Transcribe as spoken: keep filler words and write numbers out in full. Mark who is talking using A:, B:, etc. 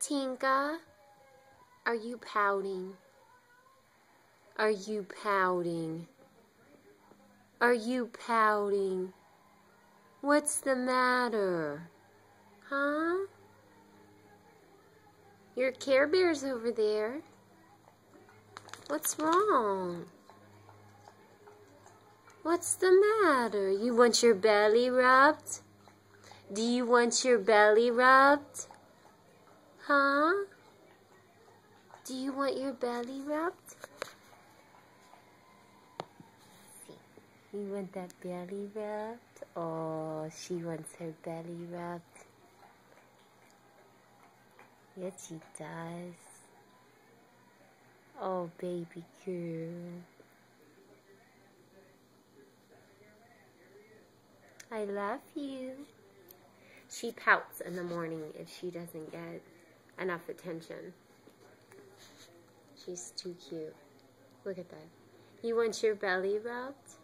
A: Tinka, are you pouting? Are you pouting? Are you pouting? What's the matter? Huh? Your Care Bear's over there. What's wrong? What's the matter? You want your belly rubbed? Do you want your belly rubbed? Huh? Do you want your belly rubbed? You want that belly rubbed? Oh, she wants her belly rubbed. Yes, she does. Oh, baby girl. I love you. She pouts in the morning if she doesn't get enough attention. She's too cute. Look at that. You want your belly rubbed?